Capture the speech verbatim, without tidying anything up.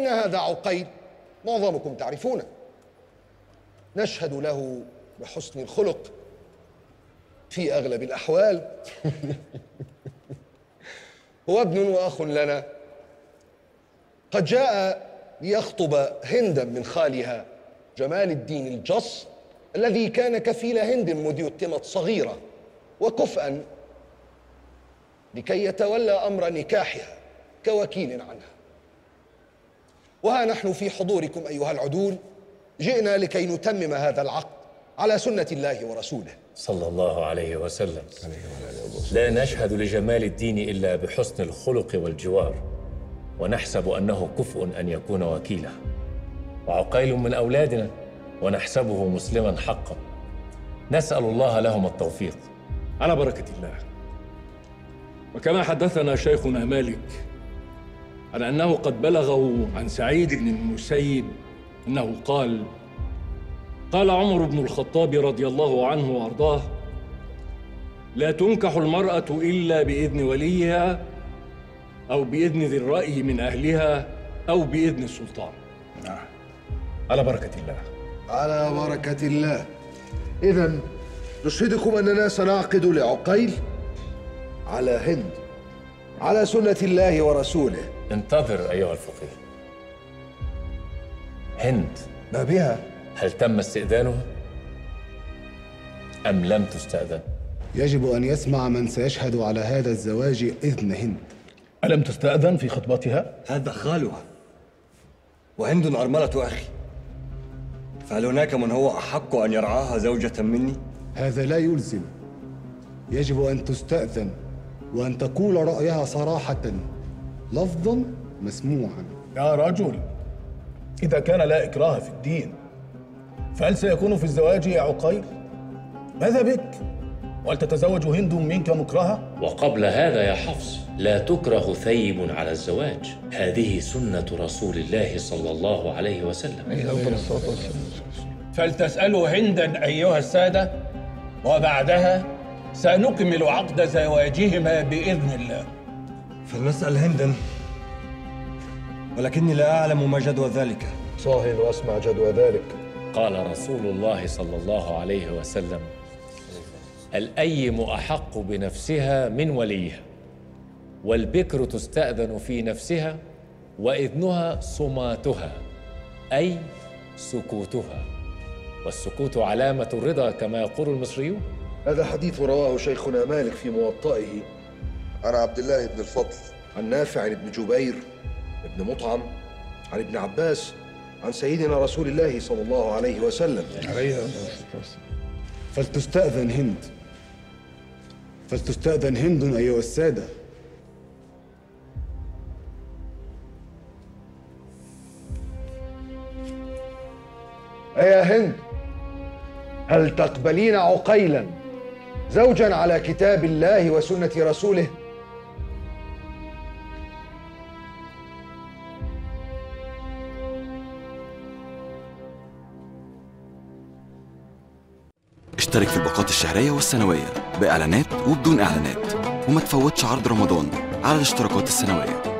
فإن هذا عقيل معظمكم تعرفونه، نشهد له بحسن الخلق في أغلب الأحوال. هو ابن وأخ لنا، قد جاء ليخطب هندا من خالها جمال الدين الجص الذي كان كفيل هند مذ يتمت صغيرة وكفءا لكي يتولى أمر نكاحها كوكيل عنها. وها نحن في حضوركم أيها العدول، جئنا لكي نتمم هذا العقد على سنة الله ورسوله صلى الله عليه وسلم. لا نشهد لجمال الدين إلا بحسن الخلق والجوار، ونحسب أنه كفء أن يكون وكيلا، وعقيل من أولادنا ونحسبه مسلما حقا. نسأل الله لهم التوفيق. على بركة الله. وكما حدثنا شيخنا مالك عن أنه قد بلغه عن سعيد بن المسيب أنه قال: قال عمر بن الخطاب رضي الله عنه وأرضاه: لا تنكح المرأة إلا بإذن وليها أو بإذن ذي الرأي من أهلها أو بإذن السلطان. نعم، على بركة الله. على بركة الله. إذن نشهدكم أننا سنعقد لعقيل على هند على سنة الله ورسوله. انتظر أيها الفقيه. هند ما بها؟ هل تم استئذانها أم لم تستأذن؟ يجب أن يسمع من سيشهد على هذا الزواج إذن هند. ألم تستأذن في خطبتها؟ هذا خالها، وهند أرملة أخي، فهل هناك من هو أحق أن يرعاها زوجة مني؟ هذا لا يلزم، يجب أن تستأذن وأن تقول رأيها صراحة لفظاً مسموعاً. يا رجل، إذا كان لا إكراه في الدين فهل سيكون في الزواج يا عقيل؟ ماذا بك؟ وهل تتزوج هند منك مكرهة؟ وقبل هذا يا حفص، لا تكره ثيب على الزواج، هذه سنة رسول الله صلى الله عليه وسلم. فلتسألوا هندا أيها السادة، وبعدها سنكمل عقد زواجهما بإذن الله. فلنسأل هندا، ولكني لا أعلم ما جدوى ذلك. صاهل وأسمع جدوى ذلك. قال رسول الله صلى الله عليه وسلم: الأيم أحق بنفسها من وليها، والبكر تستأذن في نفسها، وإذنها صماتها أي سكوتها، والسكوت علامة الرضا كما يقول المصريون. هذا حديث رواه شيخنا مالك في موطئه عن عبد الله بن الفضل عن نافع بن جبير بن مطعم عن ابن عباس عن سيدنا رسول الله صلى الله عليه وسلم. فلتستأذن هند، فلتستأذن هند أيها السادة. يا هند، هل تقبلين عقيلا زوجا على كتاب الله وسنة رسوله؟ اشترك في الباقات الشهرية والسنوية بإعلانات وبدون إعلانات، وما تفوتش عرض رمضان على الاشتراكات السنوية.